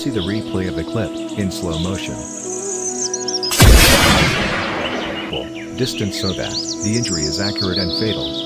see the replay of the clip, in slow motion. Distance so that the injury is accurate and fatal.